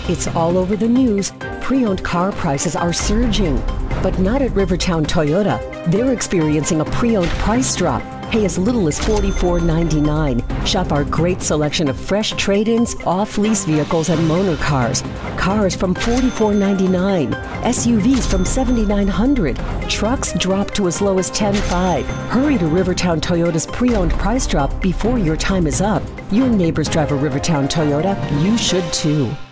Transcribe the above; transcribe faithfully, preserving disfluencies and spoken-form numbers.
It's all over the news. Pre-owned car prices are surging. But not at Rivertown Toyota. They're experiencing a pre-owned price drop. Pay as little as forty-four ninety-nine. Shop our great selection of fresh trade-ins, off-lease vehicles, and loaner cars. Cars from forty-four ninety-nine. S U Vs from seventy-nine hundred. Trucks drop to as low as ten five. Hurry to Rivertown Toyota's pre-owned price drop before your time is up. Your neighbors drive a Rivertown Toyota. You should too.